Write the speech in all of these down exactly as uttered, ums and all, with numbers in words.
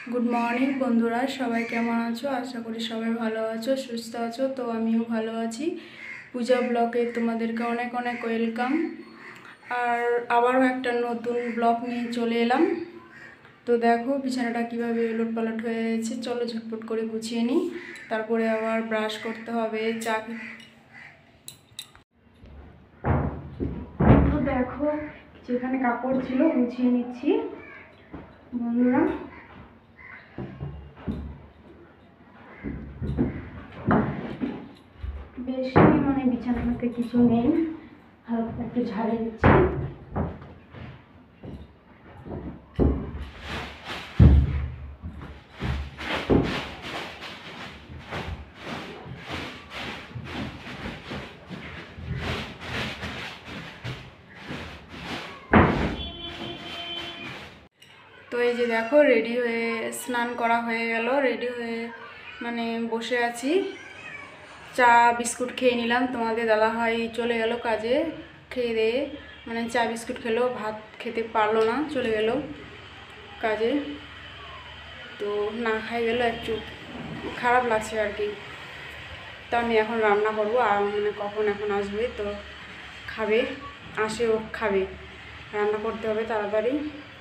Good morning বন্ধুরা, সবাই কেমন আছো? আশা করি সবাই ভালো আছো, সুস্থ আছো। তো আমিও ভালো আছি। পূজা ব্লগে তোমাদেরকে অনেক অনেক ওয়েলকাম। আর আবারও একটা নতুন ব্লগ নিয়ে চলে এলাম। তো দেখো বিছানাটা কীভাবে উলটপালট হয়ে গেছে। চলো ঝটপট করে গুছিয়ে নিই, তারপরে আবার ব্রাশ করতে হবে, চা। তো দেখো যেখানে কাপড় ছিল গুছিয়ে নিচ্ছি বন্ধুরা। বেশি মানে বিছানাতে কিছু নেই, হালকা একটু ঝাড়ে দিচ্ছি। তো এই যে দেখো রেডি হয়ে স্নান করা হয়ে গেল, রেডি হয়ে মানে বসে আছি। চা বিস্কুট খেয়ে নিলাম। তোমাদের দাদাভাই চলে গেল কাজে, খেয়ে দিয়ে মানে চা বিস্কুট খেলো, ভাত খেতে পারলো না, চলে গেল কাজে। তো না খাই গেল, একটু খারাপ লাগছে আর কি। তো আমি এখন রান্না করবো, আর মানে কখন এখন আসবে তো খাবে, আসে ও খাবে, রান্না করতে হবে তাড়াতাড়ি।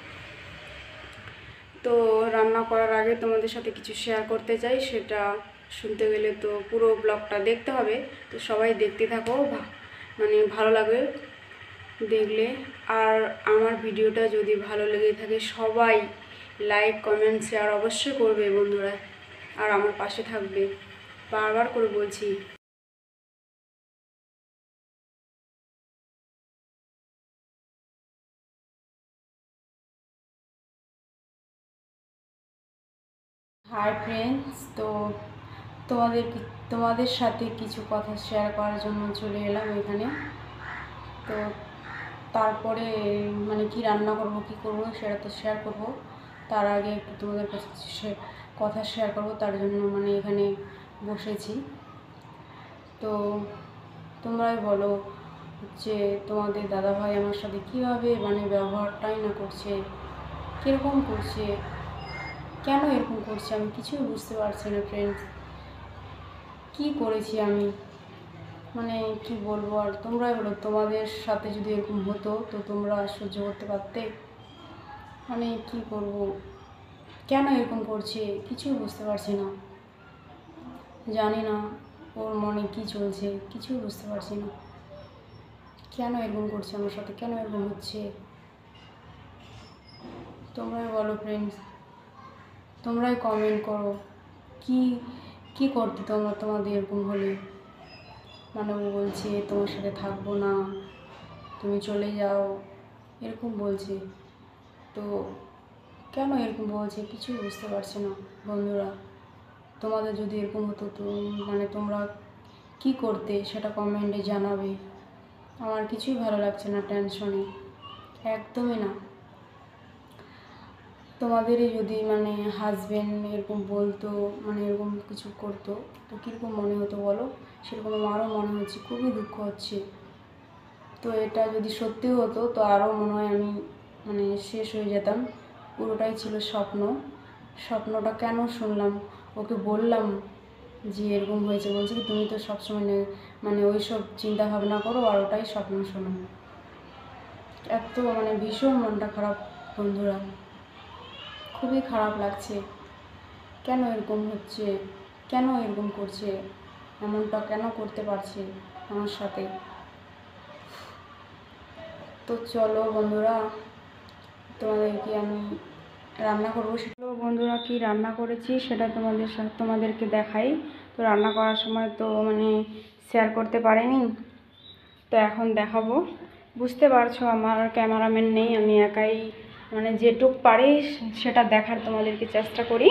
তো রান্না করার আগে তোমাদের সাথে কিছু শেয়ার করতে চাই, সেটা শুনতে গেলে তো পুরো ব্লগটা দেখতে হবে। তো সবাই দেখতে থাকো, মানে ভালো লাগবে দেখলে। আর আমার ভিডিওটা যদি ভালো লেগে থাকে সবাই লাইক কমেন্ট শেয়ার অবশ্যই করবে বন্ধুরা, আর আমার পাশে থাকবে, বারবার করে বলছি। হাই ফ্রেন্ডস, তো তোমাদের তোমাদের সাথে কিছু কথা শেয়ার করার জন্য চলে এলাম এখানে। তো তারপরে মানে কি রান্না করব কি করব সেটা তো শেয়ার করব, তার আগে একটু তোমাদের কাছে কথা শেয়ার করব, তার জন্য মানে এখানে বসেছি। তো তোমরাই বলো যে তোমাদের দাদাভাই আমার সাথে কীভাবে মানে ব্যবহারটাই না করছে, কীরকম করছে, কেন এরকম করছে, আমি কিছুই বুঝতে পারছি না ফ্রেন্ডস। কী করেছি আমি, মানে কি বলবো আর, তোমরাই বলো তোমাদের সাথে যদি এরকম হতো তো তোমরা সহ্য করতে পারতে? মানে কি করব, কেন এরকম করছে কিছুই বুঝতে পারছি না। জানি না ওর মনে কি চলছে, কিছুই বুঝতে পারছি না। কেন এরকম করছে আমার সাথে, কেন এরকম হচ্ছে, তোমরাই বলো ফ্রেন্ডস, তোমরাই কমেন্ট করো। কি কি করতে তোমরা তোমাদের এরকম হলে? মানে ও বলছে তোমার সাথে থাকবো না, তুমি চলে যাও, এরকম বলছে। তো কেন এরকম বলছে কিছুই বুঝতে পারছি না বন্ধুরা। তোমাদের যদি এরকম হতো তো মানে তোমরা কি করতে সেটা কমেন্টে জানাবে। আমার কিছুই ভালো লাগছে না, টেনশনে একদমই না। তোমাদেরই যদি মানে হাজব্যান্ড এরকম বলতো, মানে এরকম কিছু করতো তো কীরকম মনে হতো বলো? সেরকম আমারও মনে হচ্ছে, খুবই দুঃখ হচ্ছে। তো এটা যদি সত্যি হতো তো আরও মনে হয় আমি মানে শেষ হয়ে যেতাম। পুরোটাই ছিল স্বপ্ন। স্বপ্নটা কেন শুনলাম? ওকে বললাম যে এরকম হয়েছে, বলছে কি তুমি তো সবসময় মানে ওই সব চিন্তা ভাবনা করো আর ওটাই স্বপ্ন শোনো। এত মানে ভীষণ মনটা খারাপ বন্ধুরা, খুবই খারাপ লাগছে। কেন এরকম হচ্ছে, কেন এরকম করছে, এমনটা কেন করতে পারছে আমার সাথে? তো চলো বন্ধুরা, তোমাদেরকে আমি রান্না করবো, সেটা বন্ধুরা কি রান্না করেছি সেটা তোমাদের সাথে তোমাদেরকে দেখাই। তো রান্না করার সময় তো মানে শেয়ার করতে পারিনি, তো এখন দেখাবো। বুঝতে পারছো আমার ক্যামেরাম্যান নেই, আমি একাই মানে যেটুক পারি সেটা দেখার তোমাদেরকে চেষ্টা করি।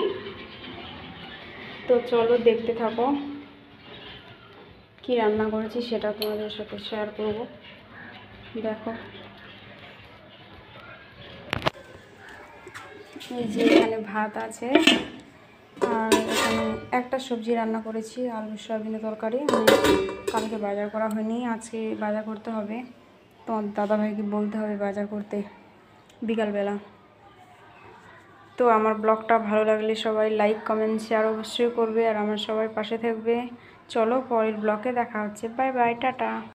তো চলো দেখতে থাকো, কি রান্না করেছি সেটা তোমাদের সাথে শেয়ার করব। দেখো এই যে এখানে ভাত আছে, আর এখানে একটা সবজি রান্না করেছি, আলু সয়াবিনের তরকারি। মানে কালকে বাজার করা হয়নি, আজকে বাজার করতে হবে। তোমার দাদাভাইকে বলতে হবে বাজার করতে বিকালবেলা। তো আমার ব্লগটা ভালো লাগলে সবাই লাইক কমেন্ট শেয়ার অবশ্যই করবে আর আমার সবাই পাশে থাকবে। চলো পরের ব্লগে দেখা হচ্ছে। Bye bye, tata.